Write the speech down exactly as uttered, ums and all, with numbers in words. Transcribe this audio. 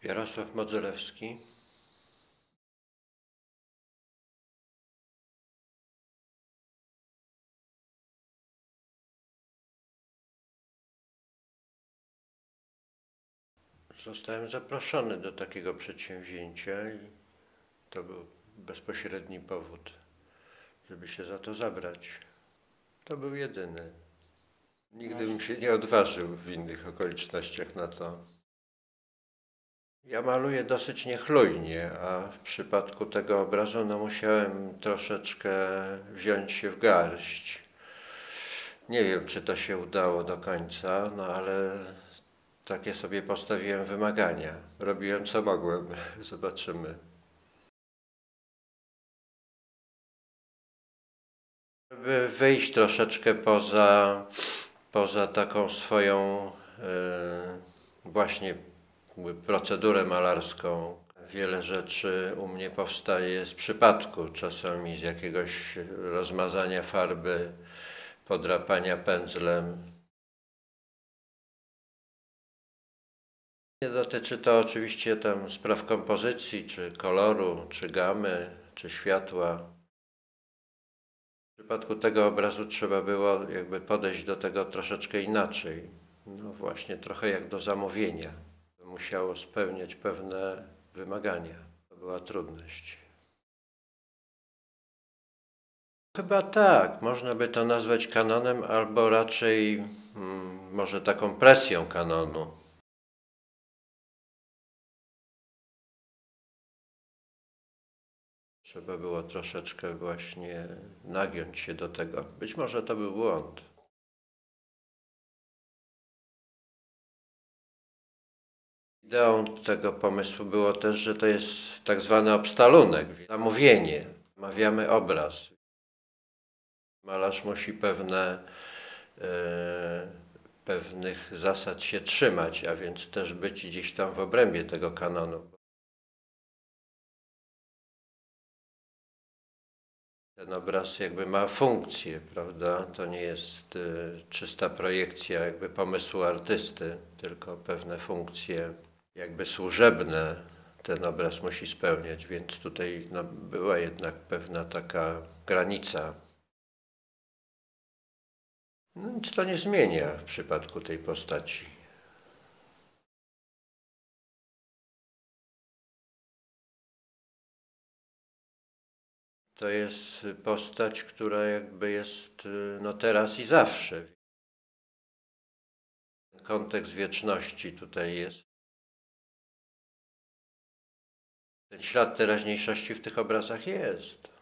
Jarosław Modzelewski. Zostałem zaproszony do takiego przedsięwzięcia i to był bezpośredni powód, żeby się za to zabrać. To był jedyny. Nigdy bym się nie odważył w innych okolicznościach na to. Ja maluję dosyć niechlujnie, a w przypadku tego obrazu no, musiałem troszeczkę wziąć się w garść. Nie wiem, czy to się udało do końca, no ale takie sobie postawiłem wymagania. Robiłem co mogłem. Zobaczymy. Żeby wyjść troszeczkę poza, poza taką swoją e, właśnie procedurę malarską. Wiele rzeczy u mnie powstaje z przypadku, czasami z jakiegoś rozmazania farby, podrapania pędzlem. Nie dotyczy to oczywiście tam spraw kompozycji, czy koloru, czy gamy, czy światła. W przypadku tego obrazu trzeba było jakby podejść do tego troszeczkę inaczej. No właśnie, trochę jak do zamówienia. Musiało spełniać pewne wymagania. To była trudność. Chyba tak, można by to nazwać kanonem, albo raczej hmm, może taką presją kanonu. Trzeba było troszeczkę właśnie nagiąć się do tego. Być może to był błąd. Ideą tego pomysłu było też, że to jest tak zwany obstalunek, zamówienie. Zamawiamy obraz. Malarz musi pewne, e, pewnych zasad się trzymać, a więc też być gdzieś tam w obrębie tego kanonu. Ten obraz jakby ma funkcję, prawda? To nie jest y, czysta projekcja jakby pomysłu artysty, tylko pewne funkcje jakby służebne ten obraz musi spełniać, więc tutaj no, była jednak pewna taka granica. No, nic to nie zmienia w przypadku tej postaci. To jest postać, która jakby jest no teraz i zawsze. Kontekst wieczności tutaj jest. Ten ślad teraźniejszości w tych obrazach jest.